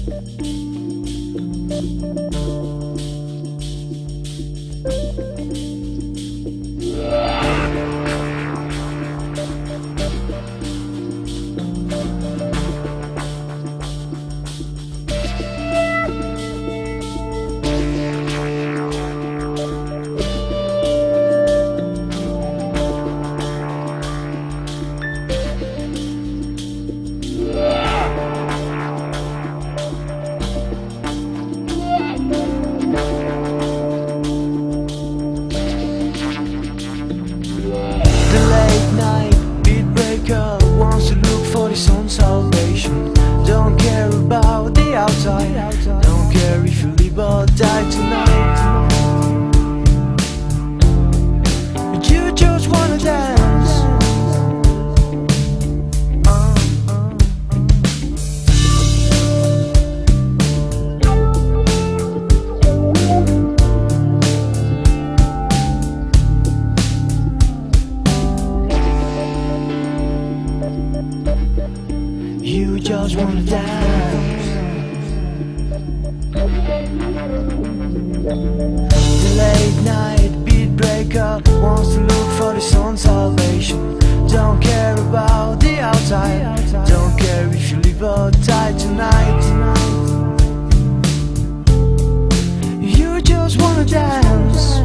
Wants to look for his own salvation. Don't care about the outside. Don't care if you live or die tonight. But you just wanna dance. You just wanna dance. The late night beat breaker wants to look for his own salvation. Don't care about the outside. Don't care if you live or die tonight. You just wanna dance.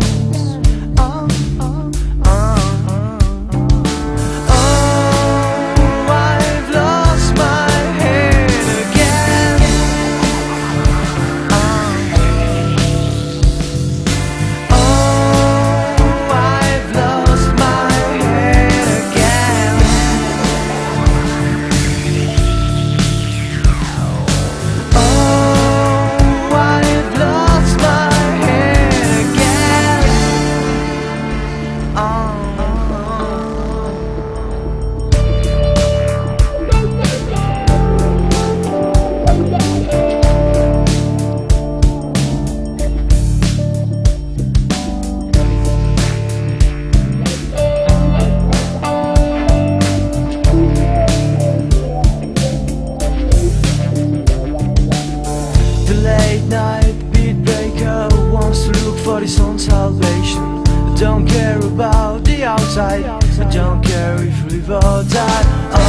For his own salvation. Don't care about the outside. Don't care if you live or die.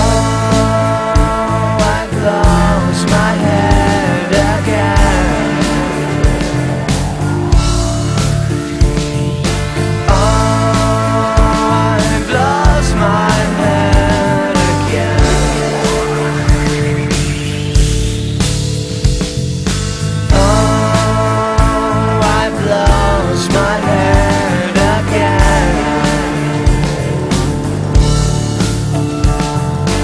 Oh, I've lost my head again. Oh, I've lost my head again. Oh, I've lost my head again.